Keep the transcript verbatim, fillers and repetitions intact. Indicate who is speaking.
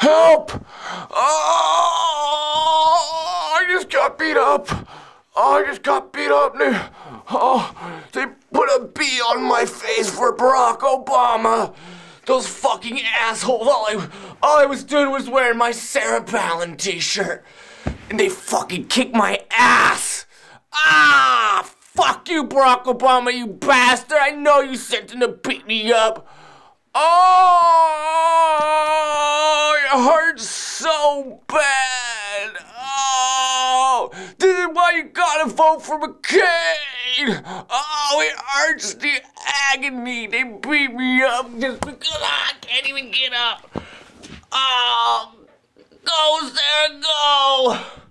Speaker 1: Help! Oh, I just got beat up. Oh, I just got beat up. Oh, they put a B on my face for Barack Obama. Those fucking assholes. All I, all I was doing was wearing my Sarah Palin t-shirt. And they fucking kicked my ass. Ah, fuck you, Barack Obama, you bastard. I know you sent them to beat me up. Oh, it hurts so bad. Oh, this is why you gotta vote for McCain. Oh, it hurts the agony. They beat me up just because I can't even get up. Oh, go, Sarah, go.